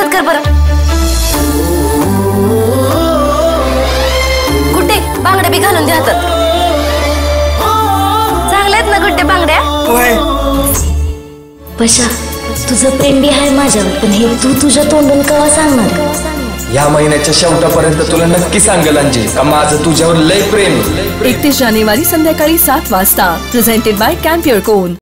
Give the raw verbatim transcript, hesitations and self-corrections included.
हातात कर बरं. गुड्डे बांगड्या बी घालून दे हातात. चांगल्या आहेत ना गुड्डे बांगड्या? पशा तुझं प्रेम बी आहे माझ्यावर, पण हे तू तुझ्या तोंडून केव्हा सांगणार? या महिन्याच्या शेवटापर्यंत तुला नक्की सांगेल अंजली का माझं तुझ्यावर लय प्रेम. एकतीस जानेवारी संध्याकाळी सात वाजता. प्रेझेंटेड बाय कॅम्प्युअर कोन.